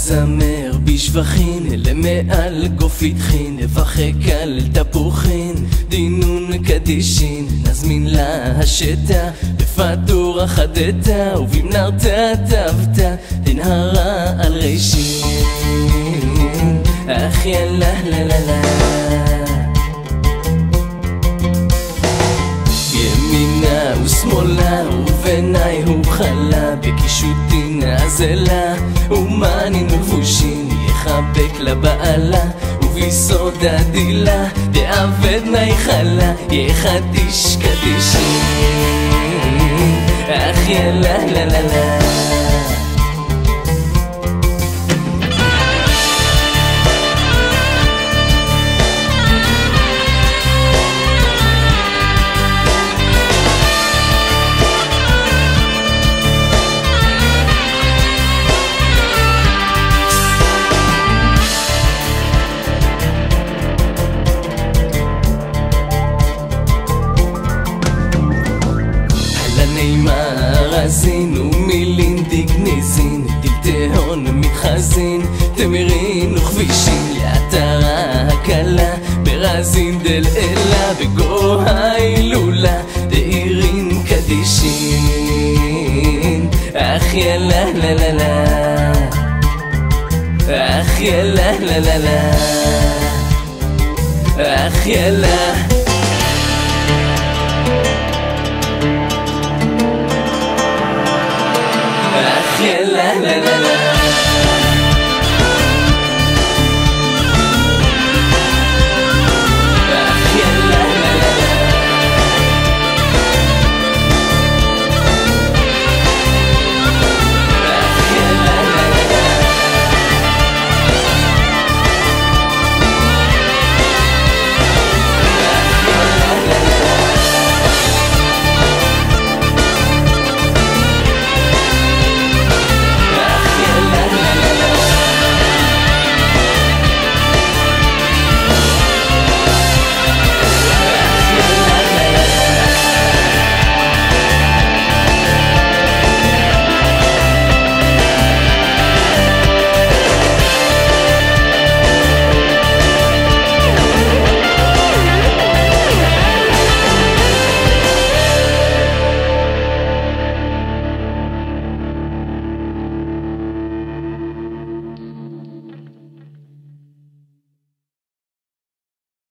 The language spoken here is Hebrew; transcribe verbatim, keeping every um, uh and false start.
נזמר בשבחין, למעל גופתכין, נבחק על תפוחין, דינון קדישין, נזמין לה השתה, בפתור החדתה, ובמנרתה תבתה, תנהרה על רישין, אך יאללה לה לה לה. ימינה ושמאלה ובעיניי הוא חלה, בקישוטין הזלה ומענין ולבושין, יחבק לבעלה וביסוד הדילה, דעבד נייחלה יחדיש קדישין, אך יאללה לה לה לה. מארזין ומילין דגניזין, דלתהון מתחזין, תמירין וכבישין, לאתרה הקלה, ברזין דל אלה, בגו ההילולה, דעירין קדישין, אך יאללה לה לה לה, אך יאללה לה לה לה, אך יאללה. La la la la